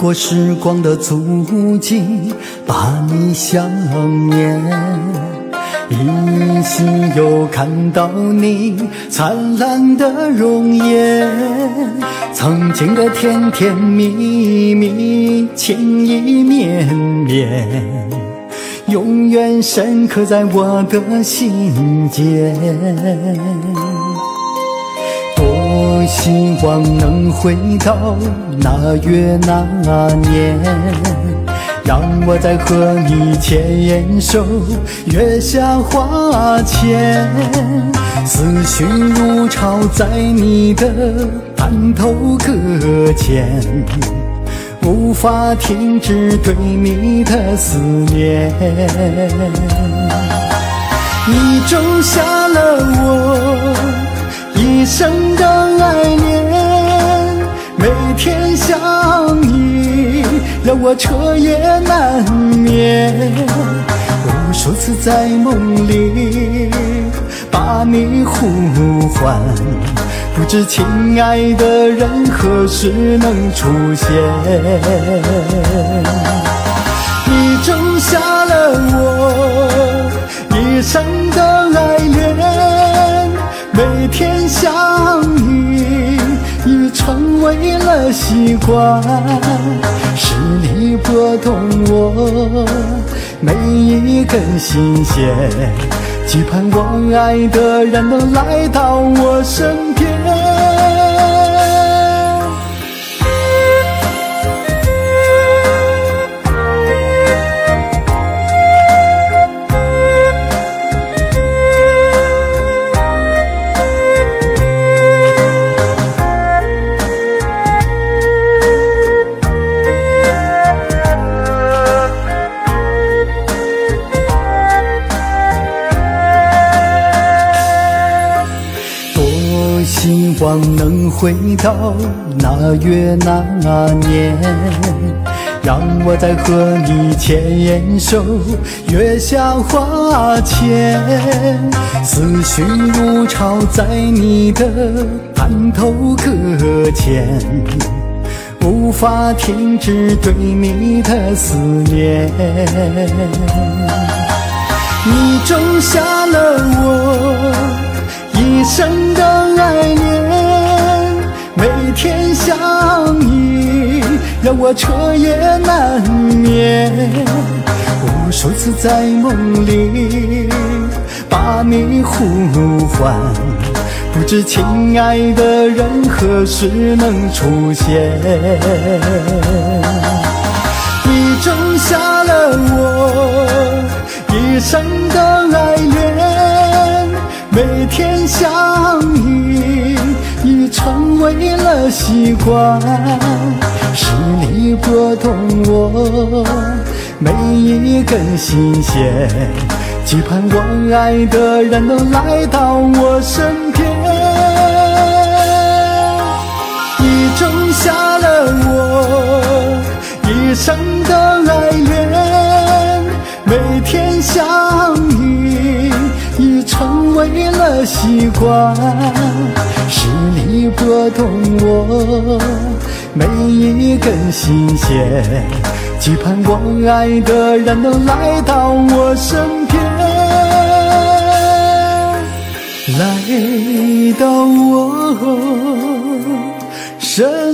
过时光的足迹，把你想念。依稀又看到你灿烂的容颜，曾经的甜甜蜜蜜，情意绵绵，永远深刻在我的心间。多希望能回到那月那年，让我再和你牵手，月下花前，思绪如潮在你的滩头搁浅，无法停止对你的思念。你种下了我一生的爱恋，每天想你让我彻夜难眠，无数次在梦里把你呼唤，不知亲爱的人何时能出现。你种下了我一生的爱恋，每天想你已成为了习惯，是你拨动我每一根心弦，期盼我爱的人能来到我身边。希望能回到那月那年，让我再和你牵手，月下花前，思绪如潮在你的滩头搁浅，无法停止对你的思念。你种下了我一生的爱恋，每天想你让我彻夜难眠，无数次在梦里把你呼唤，不知亲爱的人何时能出现。你种下了我一生的爱恋，每天想你已成为了习惯，是你拨动我每一根心弦，期盼我爱的人能来到我身边。你种下了我一生的爱恋，每天想你已成为了习惯，是你拨动我每一根心弦，期盼我爱的人能来到我身边，来到我身